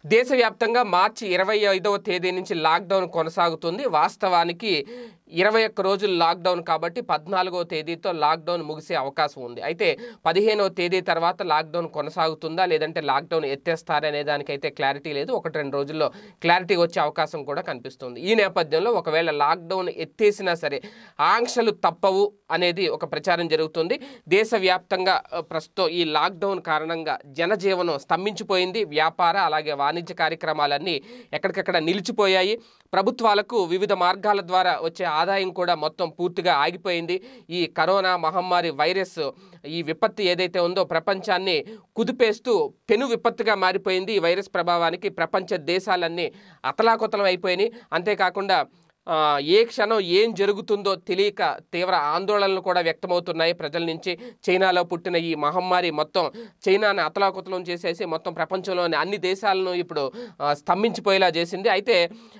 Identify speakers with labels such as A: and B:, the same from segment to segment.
A: దేశవ్యాప్తంగా మార్చి 25వ తేదీ నుంచి లాక్డౌన్ కొనసాగుతుంది. వాస్తవానికి 21 రోజులు లాక్డౌన్ కాబట్టి 14వ తేదీతో లాక్డౌన్ ముగిసే అవకాశం ఉంది. అయితే 15వ తేదీ తర్వాత లాక్డౌన్ కొనసాగుతుందా లేదంటే లాక్డౌన్ ఎత్తేస్తారనే దానికైతే క్లారిటీ లేదు. 1-2 రోజుల్లో క్లారిటీ వచ్చే అవకాశం కూడా కనిపిస్తుంది. ఈ నేపథ్యంలో ఒకవేళ లాక్డౌన్ ఎత్తేసినా సరే ఆంక్షలు తప్పవు అనేది ఒక ప్రచారం జరుగుతుంది. దేశవ్యాప్తంగా ప్రస్తుతం ఈ లాక్డౌన్ కారణంగా జనజీవనం స్తంభించిపోయింది. వ్యాపార అలాగే వాణిజ్య కార్యక్రమాలన్నీ ఎక్కడికక్కడ నిలిచిపోయాయి. ప్రభుత్వాలకు వివిధ మార్గాల ద్వారా వచ్చే ఆదాయం కూడా మొత్తం పూర్తిగా ఆగిపోయింది. ఈ కరోనా మహమ్మారి వైరస్ ఈ విపత్తు ఏదైతే ఉందో ప్రపంచాన్ని కుదిపేస్తూ పెను విపత్తుగా మారిపోయింది. ఈ వైరస్ ప్రభావానికి ప్రపంచ దేశాలన్నీ అతలాకుతలం అయిపోయినాయి. అంతేకాకుండా ఏ క్షణం ఏం జరుగుతుందో తెలియక తీవ్ర ఆందోళనలు కూడా వ్యక్తమవుతున్నాయి ప్రజల నుంచి. చైనాలో పుట్టిన ఈ మహమ్మారి మొత్తం చైనాను అతలాకుతలం చేసేసి మొత్తం ప్రపంచంలోని అన్ని దేశాలను ఇప్పుడు స్తంభించిపోయేలా చేసింది. అయితే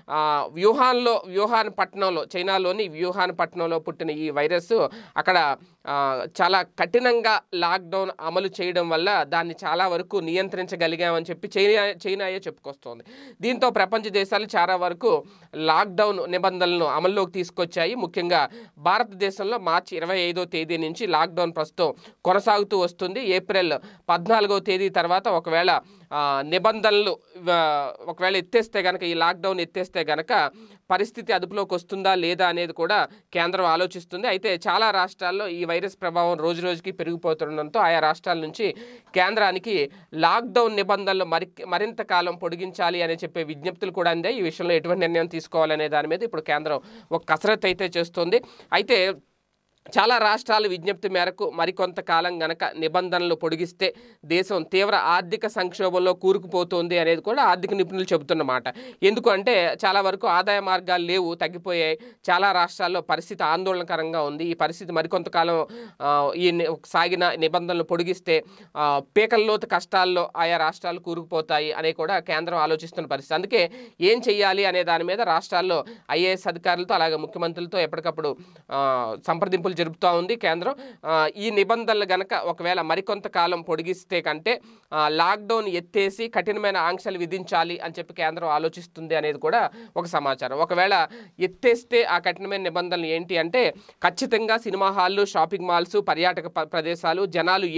A: వ్యూహాన్ పట్టణంలో చైనాలోని వ్యూహాన్ పట్టణంలో పుట్టిన ఈ వైరస్ అక్కడ చాలా కఠినంగా లాక్డౌన్ అమలు చేయడం వల్ల దాన్ని చాలా వరకు నియంత్రించగలిగామని చెప్పి చైనాయే చెప్పుకొస్తోంది. దీంతో ప్రపంచ దేశాలు చాలా వరకు లాక్డౌన్ నిబంధనలను అమల్లోకి తీసుకొచ్చాయి. ముఖ్యంగా భారతదేశంలో మార్చి 25వ తేదీ నుంచి లాక్డౌన్ ప్రస్తుతం కొనసాగుతూ వస్తుంది. ఏప్రిల్ 14వ తేదీ తర్వాత ఒకవేళ నిబంధనలు ఎత్తేస్తే కనుక ఈ లాక్డౌన్ ఎత్తేస్తే కనుక పరిస్థితి అదుపులోకి వస్తుందా లేదా అనేది కూడా కేంద్రం ఆలోచిస్తుంది. అయితే చాలా రాష్ట్రాల్లో ఈ వైరస్ ప్రభావం రోజు రోజుకి పెరిగిపోతుండడంతో ఆయా రాష్ట్రాల నుంచి కేంద్రానికి లాక్డౌన్ నిబంధనలు మరింత కాలం పొడిగించాలి అని చెప్పే విజ్ఞప్తులు కూడా అందాయి. ఈ విషయంలో ఎటువంటి నిర్ణయం తీసుకోవాలనే దాని మీద ఇప్పుడు కేంద్రం ఒక కసరత్తు అయితే చేస్తుంది. అయితే చాలా రాష్ట్రాల విజ్ఞప్తి మేరకు మరికొంతకాలం గనక నిబంధనలు పొడిగిస్తే దేశం తీవ్ర ఆర్థిక సంక్షోభంలో కూరుకుపోతుంది అనేది కూడా ఆర్థిక నిపుణులు చెబుతున్నమాట. ఎందుకంటే చాలా వరకు ఆదాయ మార్గాలు లేవు, తగ్గిపోయాయి. చాలా రాష్ట్రాల్లో పరిస్థితి ఆందోళనకరంగా ఉంది. ఈ పరిస్థితి మరికొంతకాలం ఈ సాగిన నిబంధనలు పొడిగిస్తే పీకల్లోతు కష్టాల్లో ఆయా రాష్ట్రాలు కూరుకుపోతాయి అని కూడా కేంద్రం ఆలోచిస్తున్న పరిస్థితి. అందుకే ఏం చెయ్యాలి అనే దాని మీద రాష్ట్రాల్లో ఐఏఎస్ అధికారులతో అలాగే ముఖ్యమంత్రులతో ఎప్పటికప్పుడు సంప్రదింపులు జరుపుతూ ఉంది కేంద్రం. ఈ నిబంధనలు గనక ఒకవేళ మరికొంతకాలం పొడిగిస్తే కంటే లాక్డౌన్ ఎత్తేసి కఠినమైన ఆంక్షలు విధించాలి అని చెప్పి కేంద్రం ఆలోచిస్తుంది అనేది కూడా ఒక సమాచారం. ఒకవేళ ఎత్తేస్తే ఆ కఠినమైన నిబంధనలు ఏంటి అంటే ఖచ్చితంగా సినిమా హాళ్ళు, షాపింగ్ మాల్స్, పర్యాటక ప్రదేశాలు, జనాలు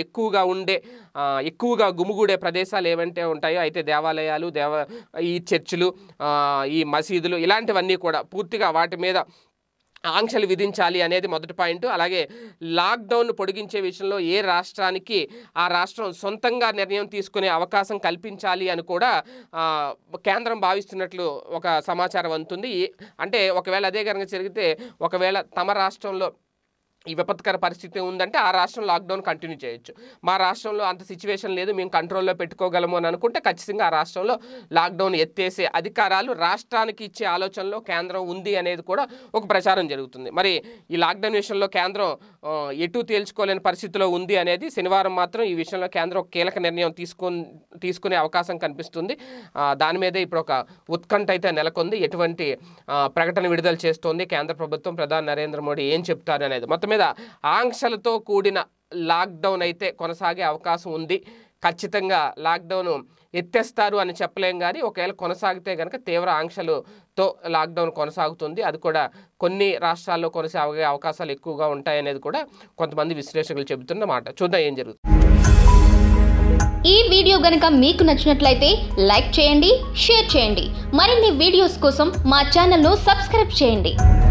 A: ఎక్కువగా గుమిగూడే ప్రదేశాలు ఏవంటే ఉంటాయో అయితే దేవాలయాలు, ఈ చర్చిలు, ఈ మసీదులు ఇలాంటివన్నీ కూడా పూర్తిగా వాటి మీద ఆంక్షలు విధించాలి అనేది మొదటి పాయింట్. అలాగే లాక్డౌన్ పొడిగించే విషయంలో ఏ రాష్ట్రానికి ఆ రాష్ట్రం సొంతంగా నిర్ణయం తీసుకునే అవకాశం కల్పించాలి అని కూడా కేంద్రం భావిస్తున్నట్లు ఒక సమాచారం అందుతుంది. అంటే ఒకవేళ అదే కనుక జరిగితే ఒకవేళ తమ రాష్ట్రంలో ఈ విపత్కర పరిస్థితి ఉందంటే ఆ రాష్ట్రం లాక్డౌన్ కంటిన్యూ చేయొచ్చు. మా రాష్ట్రంలో అంత సిచ్యువేషన్ లేదు, మేము కంట్రోల్లో పెట్టుకోగలము అని అనుకుంటే ఖచ్చితంగా ఆ రాష్ట్రంలో లాక్డౌన్ ఎత్తేసే అధికారాలు రాష్ట్రానికి ఇచ్చే ఆలోచనలో కేంద్రం ఉంది అనేది కూడా ఒక ప్రచారం జరుగుతుంది. మరి ఈ లాక్డౌన్ విషయంలో కేంద్రం ఎటు తేల్చుకోలేని పరిస్థితిలో ఉంది అనేది శనివారం మాత్రం ఈ విషయంలో కేంద్రం కీలక నిర్ణయం తీసుకునే అవకాశం కనిపిస్తుంది. దాని మీదే ఇప్పుడు ఒక ఉత్కంఠ అయితే నెలకొంది. ఎటువంటి ప్రకటన విడుదల చేస్తోంది కేంద్ర ప్రభుత్వం, ప్రధాని నరేంద్ర మోడీ ఏం చెప్తారు అనేది. మొత్తం మీద ఆంక్షలతో కూడిన లాక్డౌన్ అయితే కొనసాగే అవకాశం ఉంది. ఖచ్చితంగా లాక్డౌన్ ఎత్తేస్తారు అని చెప్పలేం, కానీ ఒకవేళ కొనసాగితే కనుక తీవ్ర ఆంక్షలతో లాక్డౌన్ కొనసాగుతుంది. అది కూడా కొన్ని రాష్ట్రాల్లో కొనసాగే అవకాశాలు ఎక్కువగా ఉంటాయనేది కూడా కొంతమంది విశ్లేషకులు చెబుతున్నమాట. చూద్దాం ఏం జరుగుతుంది.
B: ఈ వీడియో గనుక మీకు నచ్చినట్లయితే లైక్ చేయండి, షేర్ చేయండి. మరిన్ని వీడియోస్ కోసం మా ఛానల్ను సబ్స్క్రైబ్ చేయండి.